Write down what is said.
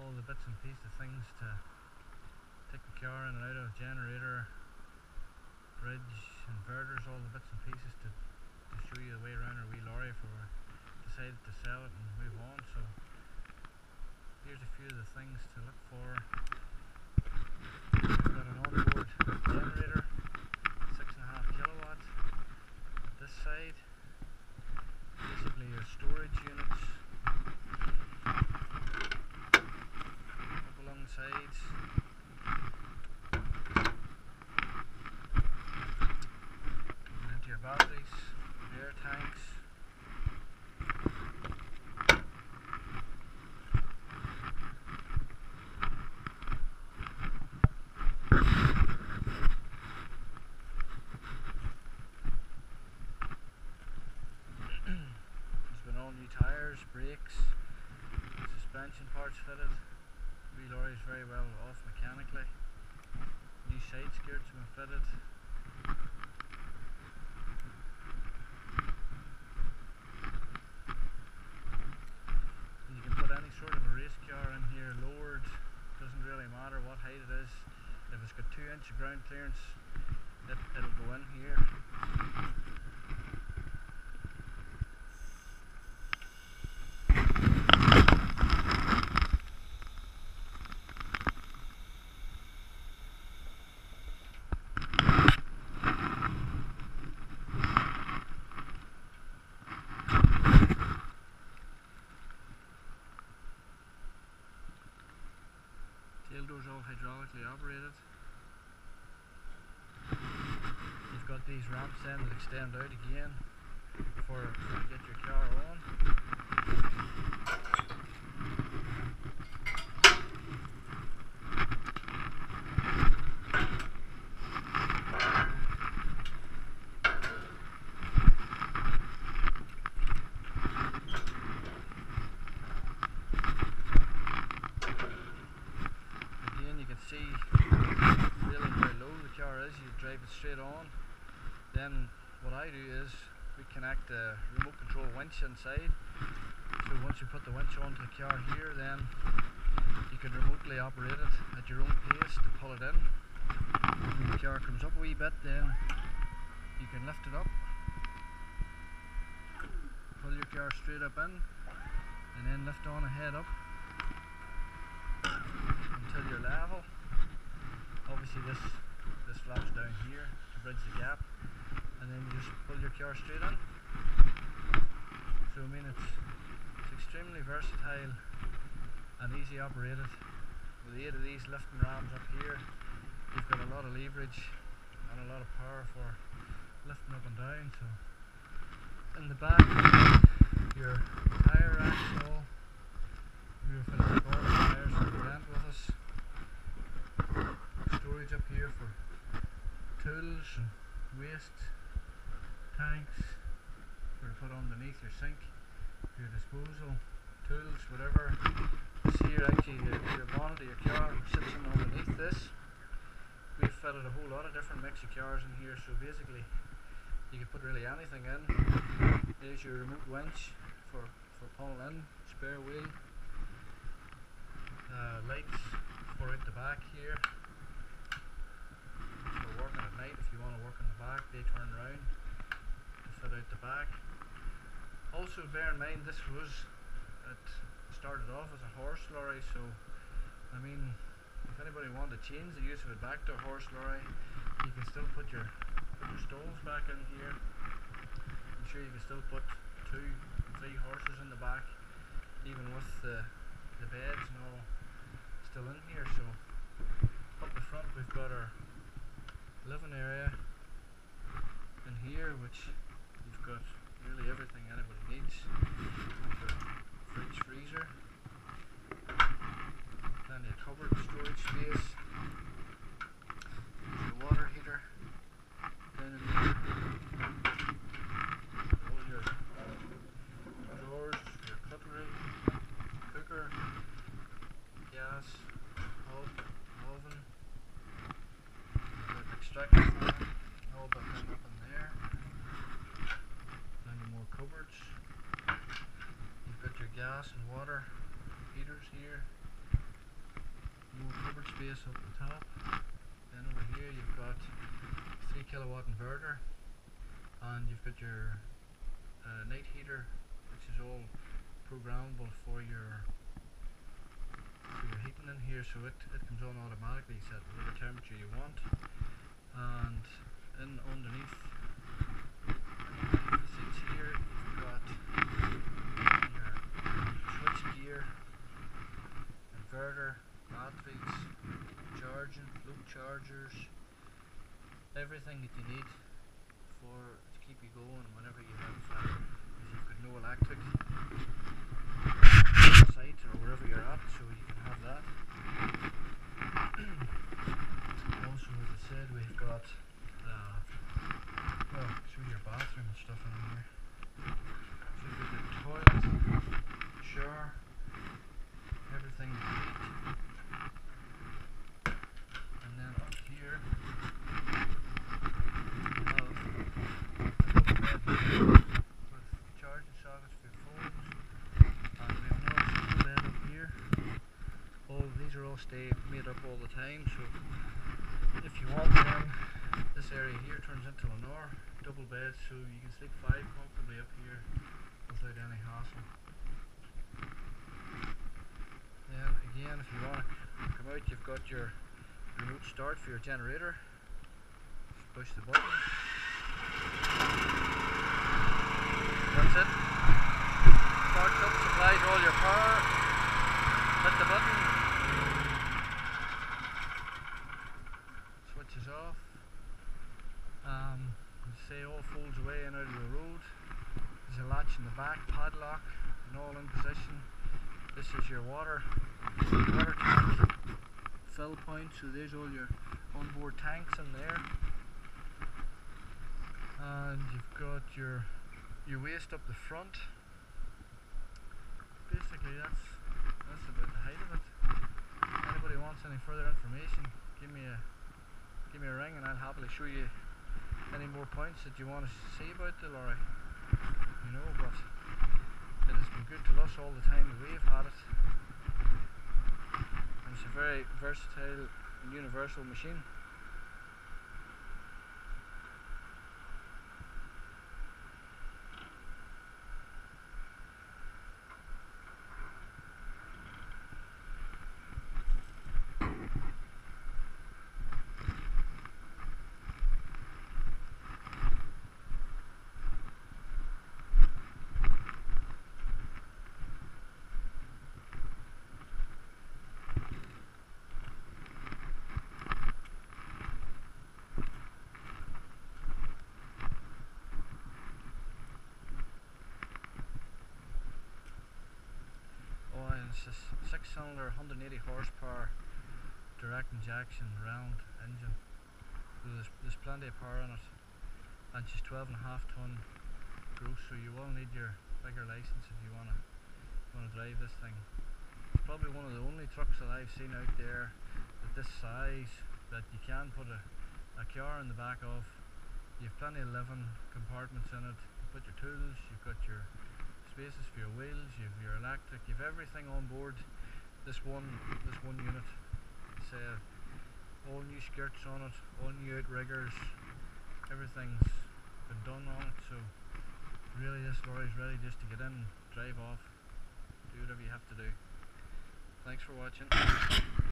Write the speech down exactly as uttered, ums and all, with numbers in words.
all the bits and pieces of things to take the car in and out of, generator, bridge, inverters, all the bits and pieces to, to show you the way around our wee lorry if we decided to sell it and move on. So here's a few of the things to look for. We've got an onboard generator, six and a half kilowatt at this side. Basically your storage units up along the sides. And into your batteries, air tanks. New tyres, brakes, suspension parts fitted. The wee lorry is very well off mechanically. New side skirts have been fitted. And you can put any sort of a race car in here, lowered, doesn't really matter what height it is. If it's got two inch ground clearance, it, it'll go in here. Tail doors all hydraulically operated. You've got these ramps then that extend out again for to get your car on. See really how low the car is. You drive it straight on. Then what I do is we connect a remote control winch inside. So once you put the winch onto the car here, then you can remotely operate it at your own pace to pull it in. When the car comes up a wee bit, then you can lift it up, pull your car straight up in, and then lift on ahead up until you're level. Obviously this this flaps down here to bridge the gap, and then you just pull your car straight in. So I mean it's, it's extremely versatile and easy operated. With the aid of these lifting rams up here, you've got a lot of leverage and a lot of power for lifting up and down. So in the back, your tyre racks all. We've filled up all the tyres for the Rent with us. Storage up here for tools and waste tanks for to put underneath your sink, your disposal tools, whatever. See here actually your, your bonnet of your car sits in underneath this. We've fitted a whole lot of different mix of cars in here, so basically you can put really anything in. There's your remote winch for, for pulling in, spare wheel, uh, lights for out the back here. For working at night, if you want to work in the back, they turn round to fit out the back. Also bear in mind this was, it started off as a horse lorry, so I mean if anybody wanted to change the use of it back to a horse lorry, you can still put your, put your stalls back in here. I'm sure you can still put two, three horses in the back, even with the, the beds and all still in here. So up the front we've got our living area in here, which you've got really everything anybody needs. Your fridge, freezer, plenty of cupboard storage space. There's your water heater down in there. All your drawers, your cutlery, cooker, gas, hob, oven, extractor fan, all that thing up in there. Plenty more cupboards. You've got your gas and water heaters here. more cupboard space up the top. Then over here you've got three kilowatt inverter, and you've got your uh, night heater, which is all programmable for your for your heating in here, so it, it comes on automatically, set whatever temperature you want. And in underneath, underneath the seats here you've got your switch gear, inverter, batteries, charging, float chargers, everything that you need for to keep you going whenever you have uh, if you've got no electric site or wherever you're at, so you can have that. Also, as I said, we've got uh, well, show your bathroom and stuff in here. So you've got the toilet, shower, everything you need. And then up here we have a double bed with charging sockets for your phones, and we have another single bed up here. All these are all stay made up all the time, so if you want them, this area here turns into an hour double bed, so you can sleep five comfortably up here without any hassle. Then again, if you want to come out, you've got your remote start for your generator. Just push the button. That's it. Starts up, supplies all your power. Hit the button. Switches off. Um, say all folds away and out of the road. There's a latch in the back, padlock, and all in position. This is your water, water tank fill point, so there's all your onboard tanks in there. And you've got your your waste up the front. Basically that's that's about the height of it. If anybody wants any further information, give me a give me a ring and I'll happily show you any more points that you want to see about the lorry. You know, but it has been good to us all the time that we've had it. And it's a very versatile and universal machine. It's a six cylinder, one hundred eighty horsepower direct injection round engine. So there's, there's plenty of power in it, and she's twelve and a half ton gross, so you will need your bigger license if you want to want to drive this thing. It's probably one of the only trucks that I've seen out there at this size that you can put a, a car in the back of. You have plenty of living compartments in it. You put your tools, you've got your spaces for your wheels, you've your electric, you've everything on board this one this one unit. It's uh, all new skirts on it, all new outriggers, everything's been done on it, so really this lorry's ready just to get in, drive off, do whatever you have to do. Thanks for watching.